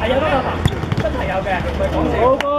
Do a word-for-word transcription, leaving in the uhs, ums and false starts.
有得㗎，真係有嘅，唔係講笑。